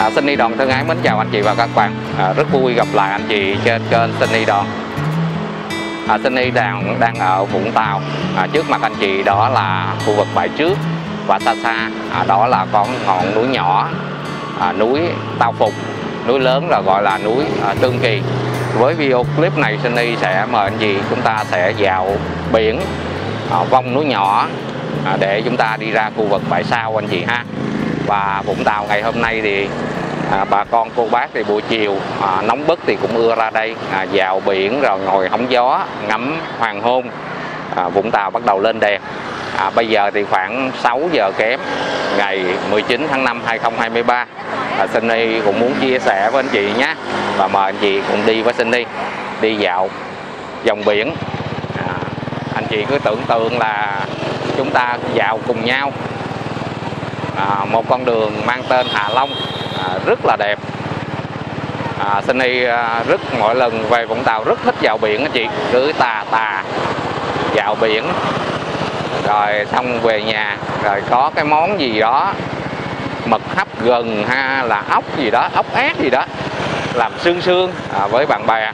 Sunny Đoàn thân ái mến chào anh chị và các bạn. Rất vui gặp lại anh chị trên kênh Sunny Đoàn. Sunny đang ở Vũng Tàu. Trước mặt anh chị đó là khu vực bãi trước, và xa xa đó là con ngọn núi nhỏ, núi Tao Phục. Núi lớn là gọi là núi Tương Kỳ. Với video clip này Sunny sẽ mời anh chị chúng ta sẽ vào biển, vòng núi nhỏ để chúng ta đi ra khu vực bãi sau anh chị ha. Và Vũng Tàu ngày hôm nay thì bà con cô bác thì buổi chiều nóng bức thì cũng ưa ra đây vào biển rồi ngồi hóng gió ngắm hoàng hôn. Vũng Tàu bắt đầu lên đèn. Bây giờ thì khoảng 6 giờ kém ngày 19 tháng 5 2023. Sunny cũng muốn chia sẻ với anh chị nhé, và mời anh chị cùng đi với Sunny đi dạo dòng biển. Anh chị cứ tưởng tượng là chúng ta dạo cùng nhau một con đường mang tên Hạ Long, rất là đẹp. Sunny rất mỗi lần về Vũng Tàu rất thích dạo biển anh chị, cứ tà dạo biển rồi xong về nhà rồi có cái món gì đó mực hấp gừng ha, là ốc gì đó, ốc ác gì đó làm sương với bạn bè.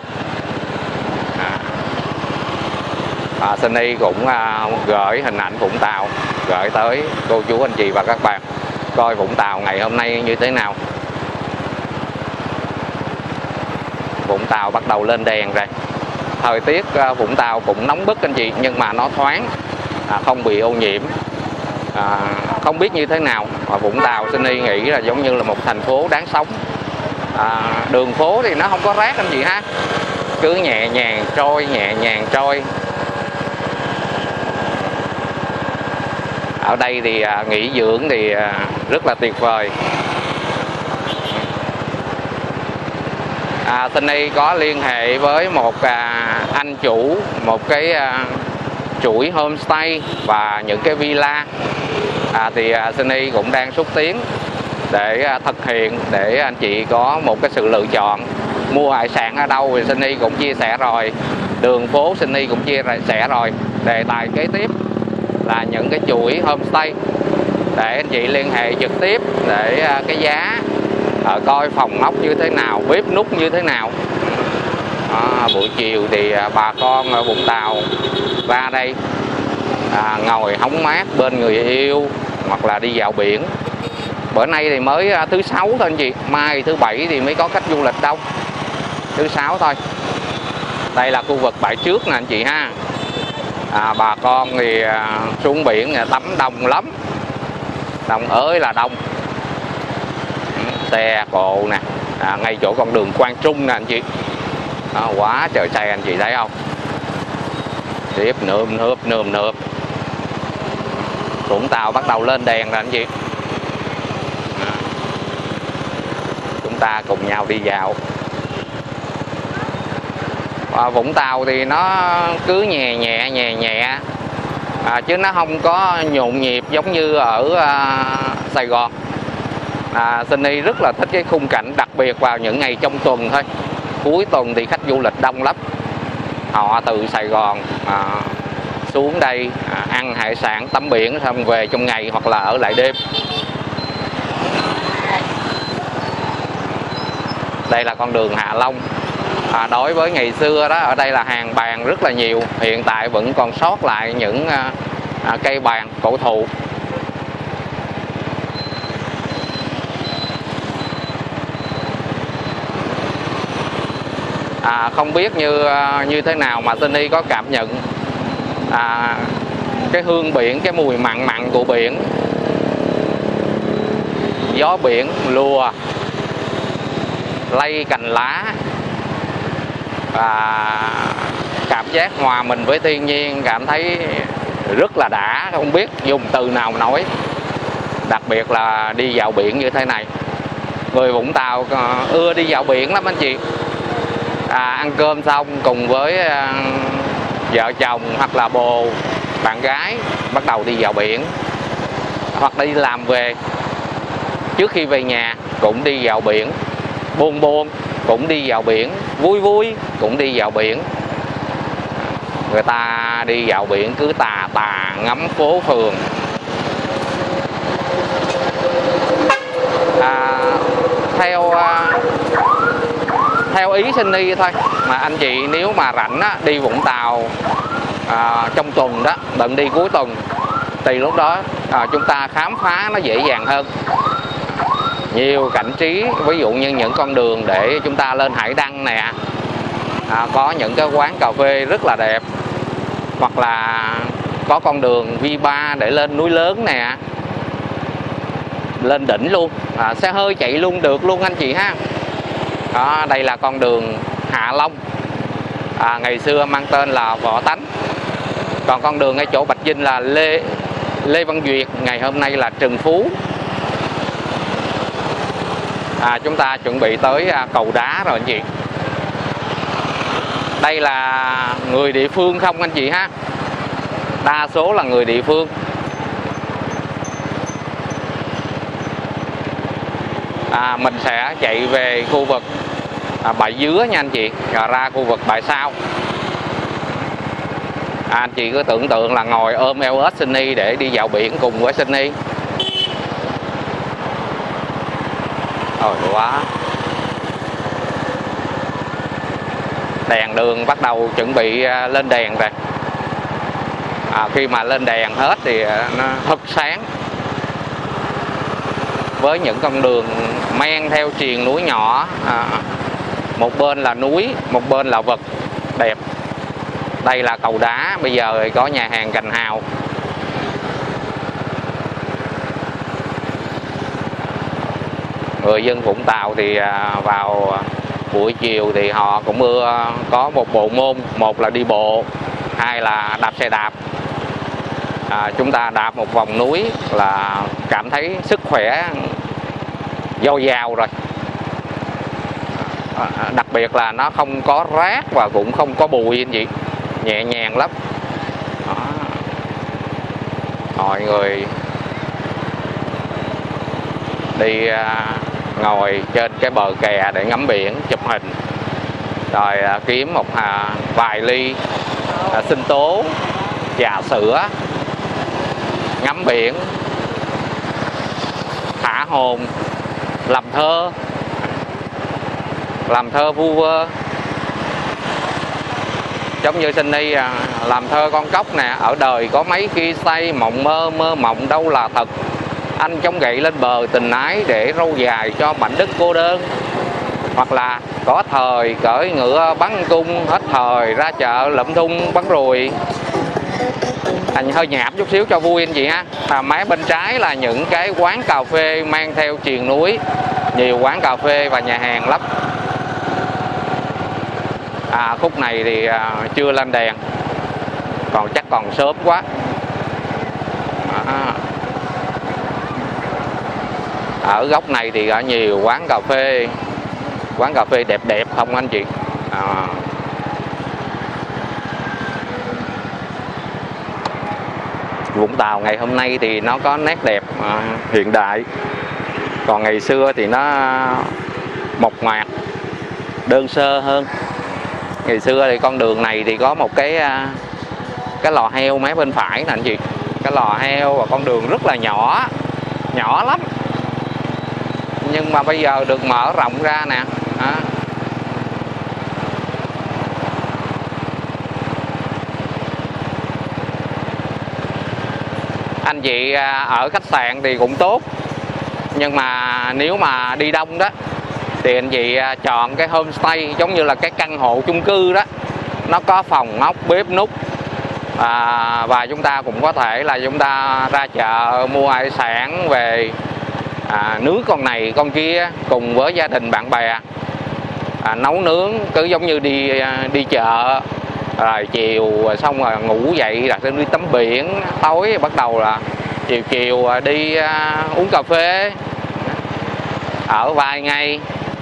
Sunny cũng gửi hình ảnh Vũng Tàu gửi tới cô chú anh chị và các bạn coi Vũng Tàu ngày hôm nay như thế nào. Vũng Tàu bắt đầu lên đèn rồi. Thời tiết Vũng Tàu cũng nóng bức anh chị, nhưng mà nó thoáng, không bị ô nhiễm. Không biết như thế nào, Vũng Tàu Sunny nghĩ là giống như là một thành phố đáng sống. Đường phố thì nó không có rác anh chị ha, cứ nhẹ nhàng trôi. Ở đây thì nghỉ dưỡng thì rất là tuyệt vời. Sunny có liên hệ với một anh chủ một cái chuỗi homestay và những cái villa. Thì Sunny cũng đang xúc tiến để thực hiện, để anh chị có một cái sự lựa chọn. Mua hải sản ở đâu thì Sunny cũng chia sẻ rồi, đường phố Sunny cũng chia sẻ rồi. Đề tài kế tiếp là những cái chuỗi homestay, để anh chị liên hệ trực tiếp để cái giá, coi phòng ốc như thế nào, bếp núc như thế nào. Buổi chiều thì bà con ở Vũng Tàu ra đây ngồi hóng mát bên người yêu, hoặc là đi dạo biển. Bữa nay thì mới thứ Sáu thôi anh chị, mai thứ Bảy thì mới có khách du lịch đâu, thứ Sáu thôi. Đây là khu vực bãi trước nè anh chị ha. Bà con thì xuống biển tắm đông lắm, đông ơi là đông. Xe cộ nè, ngay chỗ con đường Quang Trung nè anh chị. Quá trời xe anh chị thấy không, tiếp nườm nượp. Vũng Tàu bắt đầu lên đèn rồi anh chị. Chúng ta cùng nhau đi dạo. Vũng Tàu thì nó cứ nhẹ, chứ nó không có nhộn nhịp giống như ở Sài Gòn. Sunny rất là thích cái khung cảnh, đặc biệt vào những ngày trong tuần thôi. Cuối tuần thì khách du lịch đông lắm, họ từ Sài Gòn xuống đây ăn hải sản, tắm biển, xong về trong ngày hoặc là ở lại đêm. Đây là con đường Hạ Long. Đối với ngày xưa đó, ở đây là hàng bàn rất là nhiều. Hiện tại vẫn còn sót lại những cây bàn cổ thụ. Không biết như thế nào mà Sunny có cảm nhận cái hương biển, cái mùi mặn của biển, gió biển lùa lay cành lá, và cảm giác hòa mình với thiên nhiên, cảm thấy rất là đã, không biết dùng từ nào mà nói. Đặc biệt là đi dạo biển như thế này, người Vũng Tàu ưa đi dạo biển lắm anh chị. Ăn cơm xong cùng với vợ chồng hoặc là bồ bạn gái bắt đầu đi dạo biển, hoặc đi làm về, trước khi về nhà cũng đi dạo biển, buồn cũng đi dạo biển, vui cũng đi dạo biển. Người ta đi dạo biển cứ tà ngắm phố phường. theo ý Sunny thôi. Mà anh chị nếu mà rảnh á, đi Vũng Tàu trong tuần đó, đừng đi cuối tuần, thì lúc đó chúng ta khám phá nó dễ dàng hơn. Nhiều cảnh trí, ví dụ như những con đường để chúng ta lên Hải Đăng nè, có những cái quán cà phê rất là đẹp, hoặc là có con đường V3 để lên núi lớn nè, lên đỉnh luôn, xe hơi chạy luôn được luôn anh chị ha. Đó, đây là con đường Hạ Long, ngày xưa mang tên là Võ Tánh. Còn con đường ngay chỗ Bạch Dinh là Lê Văn Duyệt, ngày hôm nay là Trần Phú. Chúng ta chuẩn bị tới cầu đá rồi anh chị. Đây là người địa phương không anh chị ha, đa số là người địa phương. Mình sẽ chạy về khu vực Bãi Dứa nha anh chị, ra khu vực Bãi Sau. Anh chị cứ tưởng tượng là ngồi ôm eo ếch Sunny để đi dạo biển cùng với Sunny. Quá. Đèn đường bắt đầu chuẩn bị lên đèn rồi. Khi mà lên đèn hết thì nó thật sáng. Với những con đường men theo triền núi nhỏ, một bên là núi, một bên là vực đẹp. Đây là cầu đá, bây giờ có nhà hàng Cành Hào. Người dân Vũng Tàu thì vào buổi chiều thì họ cũng ưa có một bộ môn, một là đi bộ, hai là đạp xe đạp. Chúng ta đạp một vòng núi là cảm thấy sức khỏe dồi dào rồi. Đặc biệt là nó không có rác và cũng không có bụi anh chị, nhẹ nhàng lắm. Đó. Mọi người đi ngồi trên cái bờ kè để ngắm biển, chụp hình, rồi kiếm một vài ly sinh tố, trà sữa, ngắm biển, thả hồn, làm thơ vu vơ. Giống như Sunny làm thơ con cóc nè: ở đời có mấy khi say, mộng mơ mơ mộng đâu là thật, anh chống gậy lên bờ tình ái để râu dài cho mảnh đất cô đơn. Hoặc là có thời cởi ngựa bắn cung, hết thời ra chợ lụm thun bắn ruồi. Anh hơi nhảm chút xíu cho vui anh chị ha. Mé bên trái là những cái quán cà phê mang theo triền núi, nhiều quán cà phê và nhà hàng lắm. Khúc này thì chưa lên đèn, còn chắc còn sớm quá. Ở góc này thì có nhiều quán cà phê đẹp đẹp không anh chị. Vũng Tàu ngày hôm nay thì nó có nét đẹp hiện đại, còn ngày xưa thì nó mộc mạc, đơn sơ hơn. Ngày xưa thì con đường này thì có một cái lò heo mé bên phải nè anh chị. Cái lò heo và con đường rất là nhỏ lắm, nhưng mà bây giờ được mở rộng ra nè. Anh chị ở khách sạn thì cũng tốt, nhưng mà nếu mà đi đông đó thì anh chị chọn cái homestay, giống như là cái căn hộ chung cư đó, nó có phòng ốc, bếp núc, và chúng ta cũng có thể là chúng ta ra chợ mua hải sản về nướng con này con kia cùng với gia đình bạn bè, nấu nướng cứ giống như đi chợ. Rồi chiều xong rồi ngủ dậy là đi tắm biển, tối bắt đầu là chiều đi uống cà phê ở vài ngày.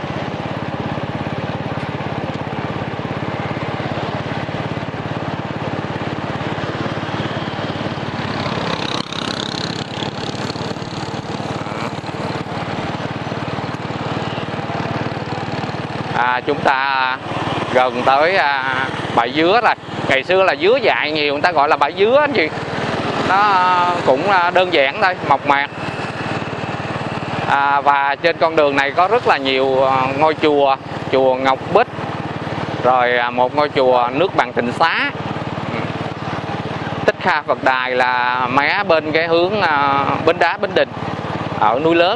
Chúng ta gần tới bãi dứa rồi. Ngày xưa là dứa dại nhiều, người ta gọi là bãi dứa anh chị. Nó cũng đơn giản thôi, mộc mạc. Và trên con đường này có rất là nhiều ngôi chùa, chùa Ngọc Bích, rồi một ngôi chùa nước Bàn Tịnh Xá, Tích Kha Phật Đài là mé bên cái hướng Bến Đá Bến Đình ở núi lớn.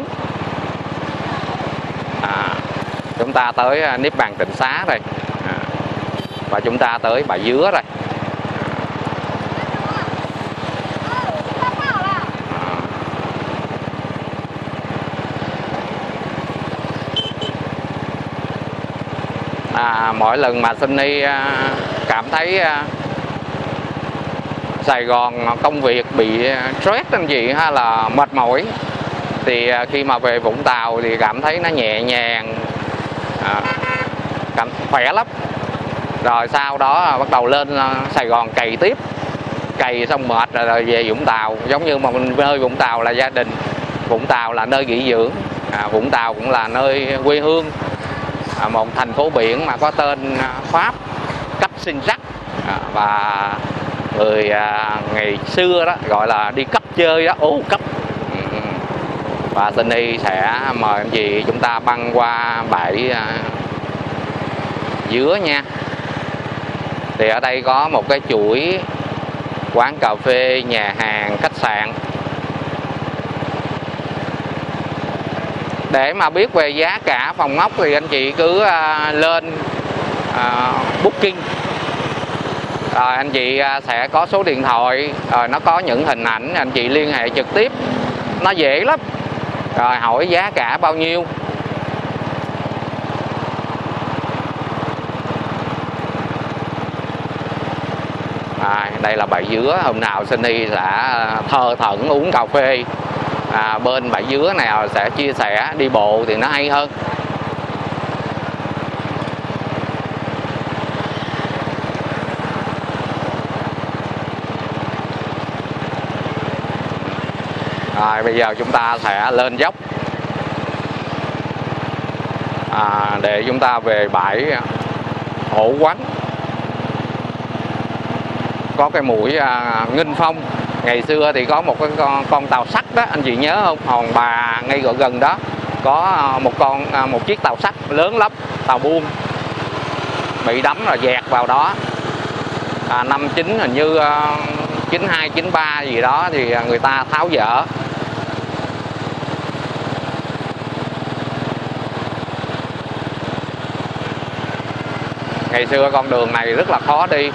Chúng ta tới Niết Bàn Tịnh Xá rồi, và chúng ta tới Bãi Dứa rồi. Mỗi lần mà Sunny cảm thấy Sài Gòn công việc bị stress anh chị hay là mệt mỏi, thì khi mà về Vũng Tàu thì cảm thấy nó nhẹ nhàng, cảm khỏe lắm. Rồi sau đó bắt đầu lên Sài Gòn cày tiếp, cày xong mệt rồi về Vũng Tàu. Giống như mà mình nơi Vũng Tàu là gia đình, Vũng Tàu là nơi nghỉ dưỡng, Vũng Tàu cũng là nơi quê hương, một thành phố biển mà có tên Pháp cấp xin rắc, và người ngày xưa đó gọi là đi cấp chơi đó, ô cấp. Và Sunny sẽ mời anh chị chúng ta băng qua bãi Dứa nha. Thì ở đây có một cái chuỗi quán cà phê, nhà hàng, khách sạn. Để mà biết về giá cả phòng ốc thì anh chị cứ lên Booking, rồi anh chị sẽ có số điện thoại, rồi nó có những hình ảnh, anh chị liên hệ trực tiếp, nó dễ lắm. Rồi hỏi giá cả bao nhiêu. Đây là Bãi Dứa. Hôm nào Sunny sẽ thơ thẩn uống cà phê bên Bãi Dứa nào sẽ chia sẻ, đi bộ thì nó hay hơn. Rồi bây giờ chúng ta sẽ lên dốc để chúng ta về bãi Ổ Quắn. Có cái mũi Nghinh Phong. Ngày xưa thì có một cái con tàu sắt đó, anh chị nhớ không? Hòn Bà ngay gần đó có một chiếc tàu sắt lớn lắm, tàu buôn, bị đắm rồi dẹt vào đó. Năm hình như 92, 93 gì đó thì người ta tháo dỡ. Ngày xưa con đường này rất là khó đi.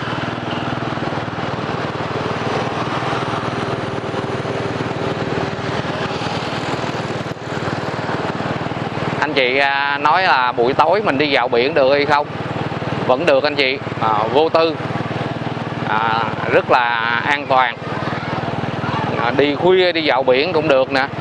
Anh chị nói là buổi tối mình đi dạo biển được hay không? Vẫn được anh chị, vô tư, rất là an toàn. Đi khuya đi dạo biển cũng được nè.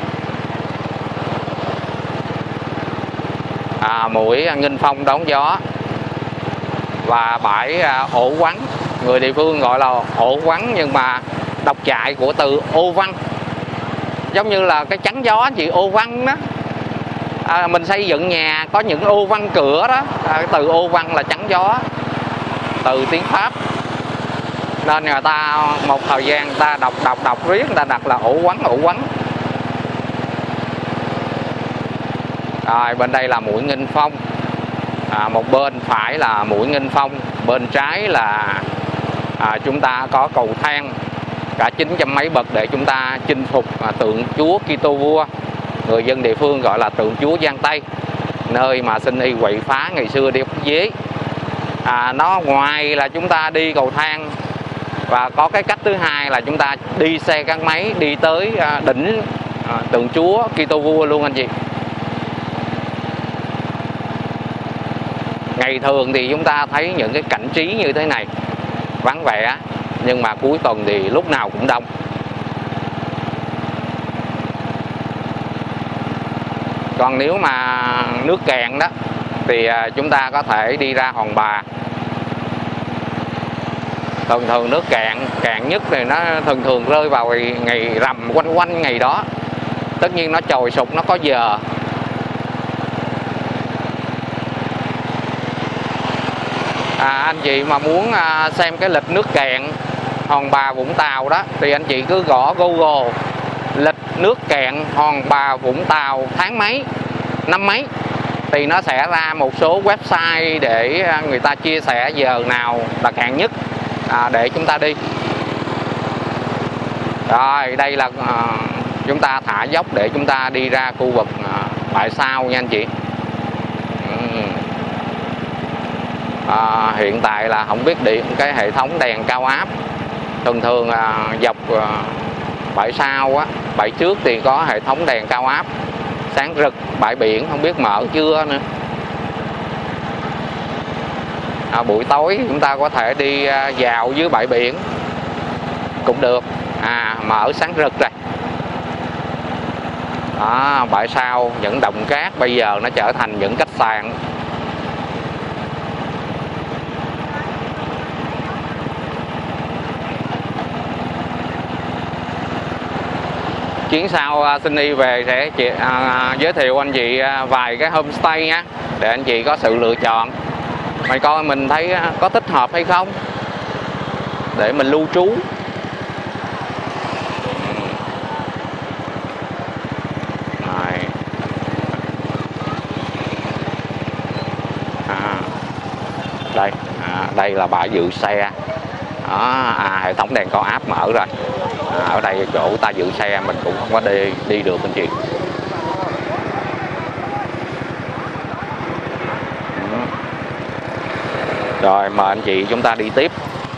Mũi Nghinh Phong đón gió. Và bãi Ổ Quắn, người địa phương gọi là Ổ Quắn, nhưng mà đọc chạy của từ ô văn, giống như là cái chắn gió anh chị, ô văn đó. Mình xây dựng nhà có những ô văn cửa đó, từ ô văn là chắn gió, từ tiếng Pháp. Nên người ta một thời gian người ta đọc riết, người ta đặt là Ổ Quắn, Ổ Quắn. Rồi bên đây là mũi Nghinh Phong. Một bên phải là mũi Nghinh Phong, bên trái là chúng ta có cầu thang cả 900 mấy bậc để chúng ta chinh phục tượng Chúa Kitô Vua, người dân địa phương gọi là tượng Chúa Giang Tây, nơi mà Sunny quậy phá ngày xưa đi bắt dế. Nó ngoài là chúng ta đi cầu thang, và có cái cách thứ hai là chúng ta đi xe gắn máy đi tới đỉnh tượng Chúa Kitô Vua luôn anh chị. Ngày thường thì chúng ta thấy những cái cảnh trí như thế này vắng vẻ, nhưng mà cuối tuần thì lúc nào cũng đông. Còn nếu mà nước cạn đó thì chúng ta có thể đi ra Hòn Bà. Thường nước cạn nhất thì nó thường rơi vào ngày rằm quanh ngày đó. Tất nhiên nó trồi sụp, nó có giờ. Anh chị mà muốn xem cái lịch nước cạn Hòn Bà Vũng Tàu đó thì anh chị cứ gõ Google lịch nước cạn Hòn Bà Vũng Tàu tháng mấy, năm mấy, thì nó sẽ ra một số website để người ta chia sẻ giờ nào là cạn nhất để chúng ta đi. Rồi đây là chúng ta thả dốc để chúng ta đi ra khu vực bãi sau nha anh chị. Hiện tại là không biết điện cái hệ thống đèn cao áp. Thường thường dọc bãi sau á, bãi trước thì có hệ thống đèn cao áp sáng rực, bãi biển không biết mở chưa nữa. Buổi tối chúng ta có thể đi dạo dưới bãi biển cũng được, mở sáng rực rồi. Bãi sau những động cát bây giờ nó trở thành những khách sạn. Chuyến sau Sunny về sẽ giới thiệu anh chị vài cái homestay nhé, để anh chị có sự lựa chọn. Mày coi mình thấy có thích hợp hay không để mình lưu trú. Đây là bãi giữ xe. Hệ thống đèn cao áp mở rồi. Ở đây chỗ ta giữ xe mình cũng không có đi được anh chị. Rồi mời anh chị chúng ta đi tiếp.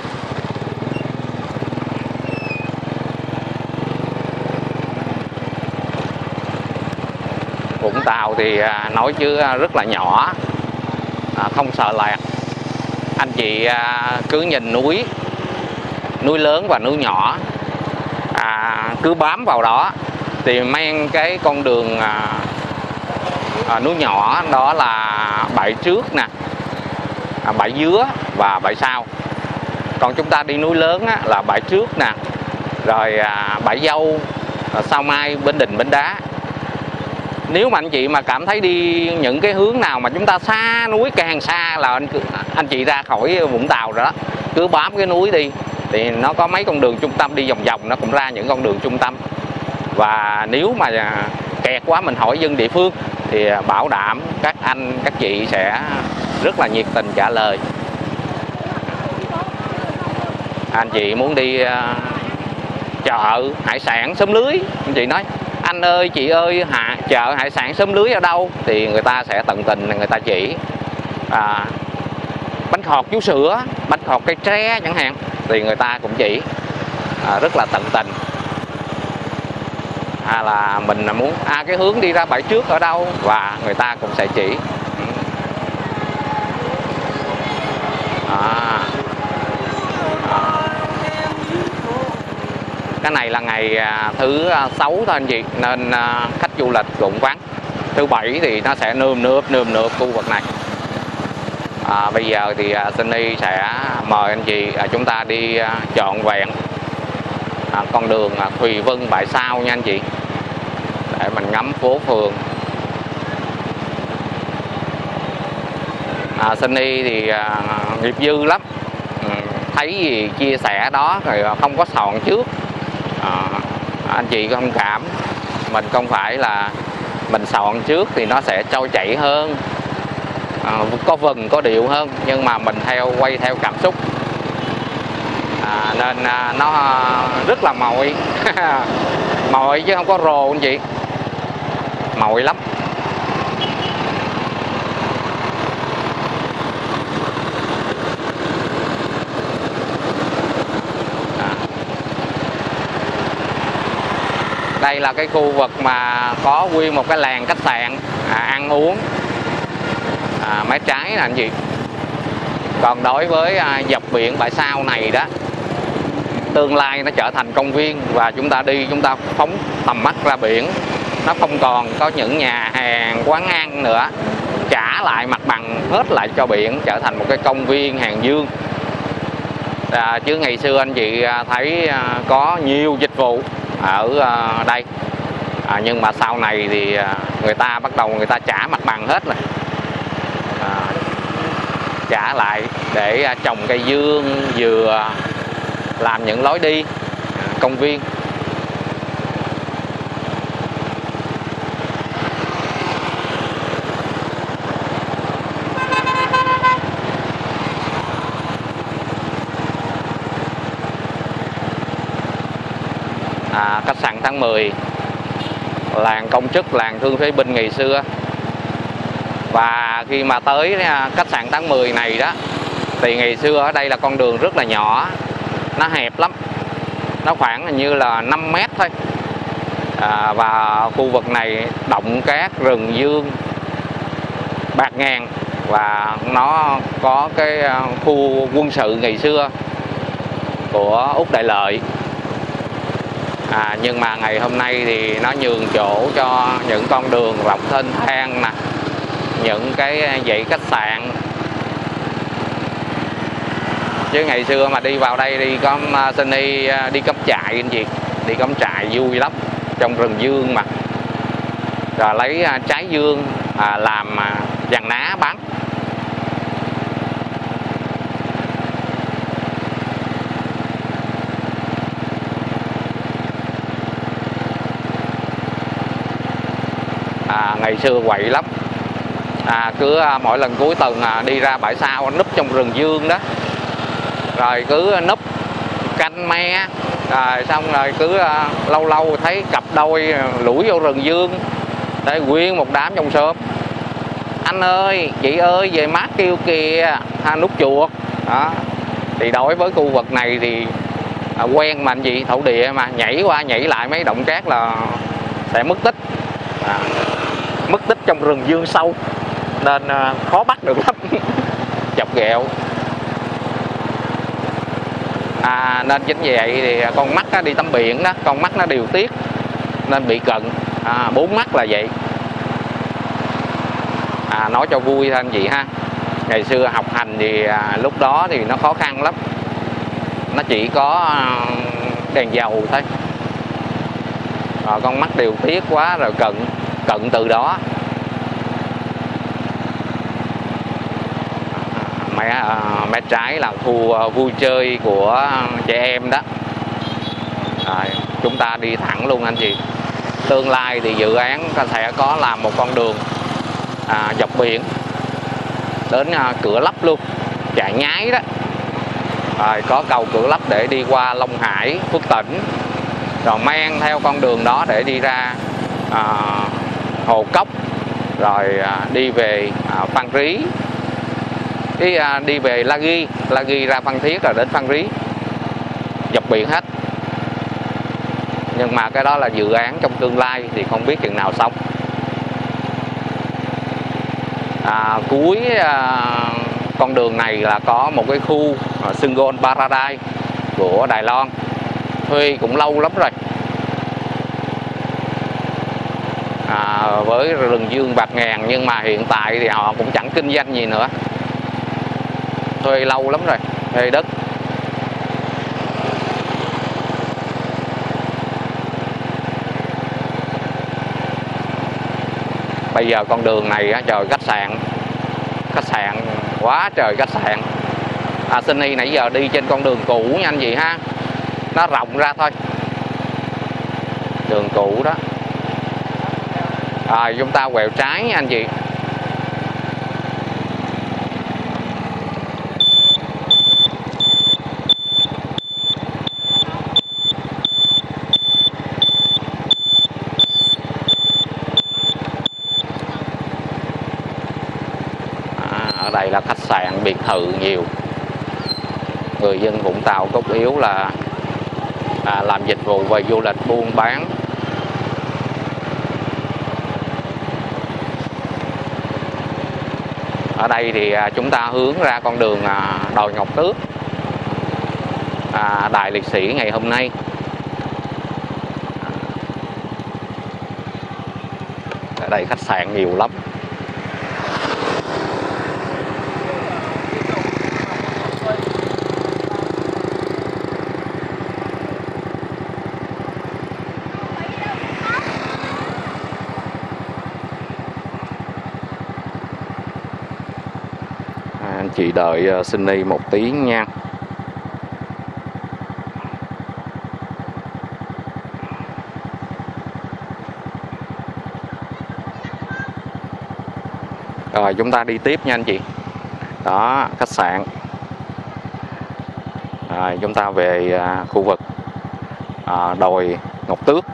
Vũng Tàu thì nói chứ rất là nhỏ, không sợ lạc. Anh chị cứ nhìn núi lớn và núi nhỏ, cứ bám vào đó thì men cái con đường núi nhỏ đó là bãi trước nè, bãi dứa và bãi sau. Còn chúng ta đi núi lớn á, là bãi trước nè, rồi bãi dâu, sao mai, Bến Đình, Bến Đá. Nếu mà anh chị mà cảm thấy đi những cái hướng nào mà chúng ta xa núi, càng xa là anh chị ra khỏi Vũng Tàu rồi đó, cứ bám cái núi đi thì nó có mấy con đường trung tâm, đi vòng vòng nó cũng ra những con đường trung tâm. Và nếu mà kẹt quá mình hỏi dân địa phương thì bảo đảm các anh các chị sẽ rất là nhiệt tình trả lời. Anh chị muốn đi chợ hải sản xóm lưới, anh chị nói anh ơi chị ơi chợ hải sản xóm lưới ở đâu, thì người ta sẽ tận tình người ta chỉ. Bánh khọt vú sữa, bánh khọt cây tre chẳng hạn, thì người ta cũng chỉ rất là tận tình. Là mình muốn cái hướng đi ra bãi trước ở đâu, và người ta cũng sẽ chỉ. Cái này là ngày thứ 6 thôi anh chị, nên khách du lịch cũng vắng. Thứ Bảy thì nó sẽ nườm nượp khu vực này. Bây giờ thì Sunny sẽ mời anh chị chúng ta đi trọn vẹn con đường Thùy Vân bãi sau nha anh chị, để mình ngắm phố phường. Sunny thì nghiệp dư lắm, thấy gì chia sẻ đó rồi không có soạn trước. Anh chị thông cảm, mình không phải là mình soạn trước thì nó sẽ trôi chảy hơn, có vần có điệu hơn, nhưng mà mình quay theo cảm xúc, nên nó rất là mồi. Mồi chứ không có rồ anh chị, mồi lắm. Đây là cái khu vực mà có nguyên một cái làng khách sạn ăn uống, mé trái nè anh chị. Còn đối với dọc biển bãi sau này đó, tương lai nó trở thành công viên, và chúng ta đi chúng ta phóng tầm mắt ra biển, nó không còn có những nhà hàng quán ăn nữa, trả lại mặt bằng hết lại cho biển, trở thành một cái công viên hàng dương. Chứ ngày xưa anh chị thấy có nhiều dịch vụ ở đây, nhưng mà sau này thì người ta bắt đầu người ta trả mặt bằng hết rồi, trả lại để trồng cây dương, dừa, làm những lối đi công viên. khách sạn Tháng 10, làng công chức, làng thương phế binh ngày xưa. Và khi mà tới khách sạn Tháng 10 này đó, thì ngày xưa ở đây là con đường rất là nhỏ, nó hẹp lắm, nó khoảng hình như là 5 mét thôi. Và khu vực này động cát, rừng dương, bạt ngàn, và nó có cái khu quân sự ngày xưa của Úc Đại Lợi. Nhưng mà ngày hôm nay thì nó nhường chỗ cho những con đường rộng thênh thang nè, những cái dãy khách sạn. Chứ ngày xưa mà đi vào đây đi có Sunny đi cắm trại anh chị, đi cắm trại vui lắm, trong rừng dương mà. Rồi lấy trái dương làm giàn ná bán. Ngày xưa quậy lắm, cứ mỗi lần cuối tuần đi ra bãi sau núp trong rừng dương đó, rồi cứ núp canh me, rồi xong rồi cứ lâu lâu thấy cặp đôi lủi vô rừng dương, để nguyên một đám trong xóm. Anh ơi, chị ơi, về mát kêu kìa, nút chuột đó. Thì đối với khu vực này thì quen mà anh chị, thổ địa mà, nhảy qua nhảy lại mấy động cát là sẽ mất tích. Mất tích trong rừng dương sâu nên khó bắt được lắm. Chọc ghẹo. Nên chính vì vậy thì con mắt đi tắm biển đó, con mắt nó điều tiết nên bị cận. 4 mắt là vậy. Nói cho vui thôi anh chị ha. Ngày xưa học hành thì lúc đó thì nó khó khăn lắm, nó chỉ có đèn dầu thôi. Rồi con mắt điều tiết quá rồi cận từ đó. Mé trái là khu vui chơi của trẻ em đó. Chúng ta đi thẳng luôn anh chị. Tương lai thì dự án sẽ có làm một con đường dọc biển đến Cửa Lấp luôn, chạy nhái đó. Rồi có cầu Cửa Lấp để đi qua Long Hải, Phước Tỉnh, rồi men theo con đường đó để đi ra Hồ Cốc, rồi đi về Phan Rí, đi về La Ghi ra Phan Thiết, rồi đến Phan Rí, dọc biển hết. Nhưng mà cái đó là dự án trong tương lai thì không biết chừng nào xong. Cuối con đường này là có một cái khu Sungon Paradise của Đài Loan, thuê cũng lâu lắm rồi. Với rừng dương bạt ngàn, nhưng mà hiện tại thì họ cũng chẳng kinh doanh gì nữa, thuê lâu lắm rồi, thuê đất. Bây giờ con đường này trời, khách sạn quá trời khách sạn. Sunny nãy giờ đi trên con đường cũ nha anh chị ha, nó rộng ra thôi, đường cũ đó. Chúng ta quẹo trái nha anh chị. Ở đây là khách sạn, biệt thự nhiều. Người dân Vũng Tàu cốt yếu là làm dịch vụ về du lịch, buôn bán. Ở đây thì chúng ta hướng ra con đường đồi Ngọc Tước, đài liệt sĩ ngày hôm nay. Ở đây khách sạn nhiều lắm. Anh chị đợi Sunny một tiếng nha. Rồi chúng ta đi tiếp nha anh chị. Đó, khách sạn. Rồi chúng ta về khu vực đồi Ngọc Tước.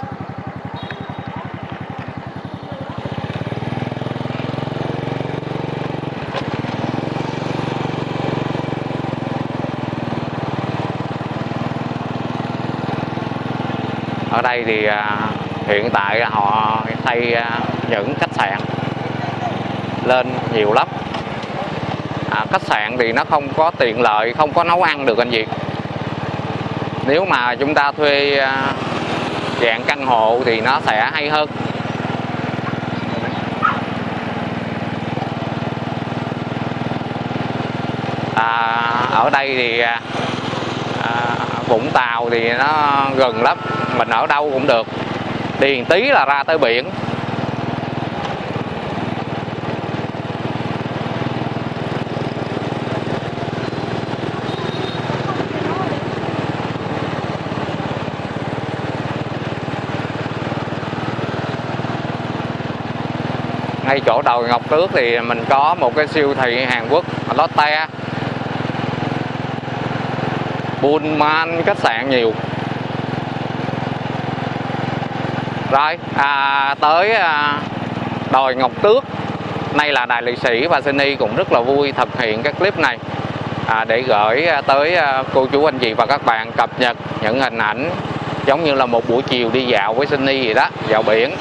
Ở đây thì hiện tại họ xây những khách sạn lên nhiều lắm. Khách sạn thì nó không có tiện lợi, không có nấu ăn được anh chị. Nếu mà chúng ta thuê dạng căn hộ thì nó sẽ hay hơn. Ở đây thì Vũng Tàu thì nó gần lắm, mình ở đâu cũng được, đi tí là ra tới biển. Ngay chỗ đồi Ngọc Tước thì mình có một cái siêu thị Hàn Quốc Lotte, Pullman, khách sạn nhiều. Rồi tới đồi Ngọc Tước. Nay là Đài Liệt Sĩ và Sunny cũng rất là vui thực hiện các clip này để gửi tới cô chú anh chị và các bạn cập nhật những hình ảnh giống như là một buổi chiều đi dạo với Sunny vậy đó, dạo biển.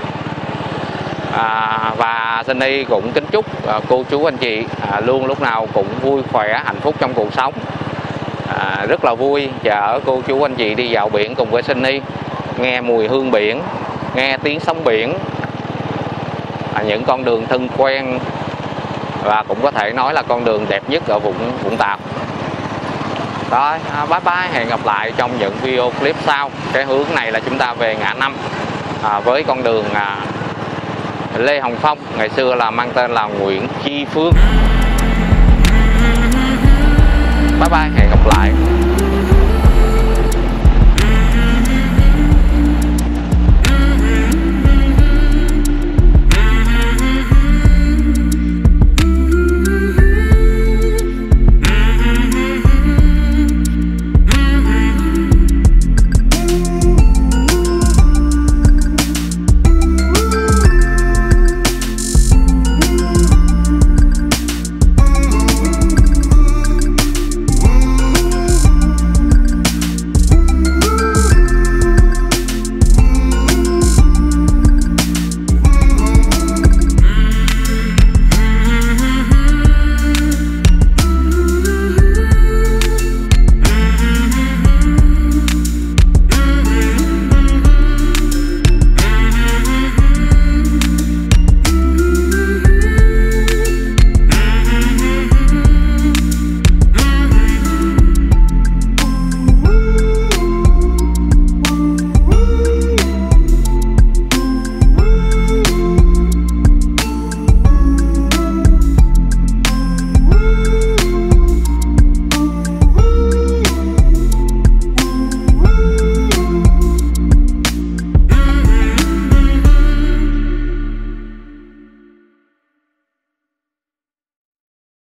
Và Sunny cũng kính chúc cô chú anh chị luôn lúc nào cũng vui khỏe, hạnh phúc trong cuộc sống. Rất là vui chở cô chú anh chị đi dạo biển cùng với Sunny, nghe mùi hương biển, nghe tiếng sóng biển, những con đường thân quen và cũng có thể nói là con đường đẹp nhất ở Vũng Tàu. Rồi, bye bye, hẹn gặp lại trong những video clip sau. Cái hướng này là chúng ta về ngã 5 với con đường Lê Hồng Phong, ngày xưa là mang tên là Nguyễn Tri Phương. Bye bye, hẹn gặp lại.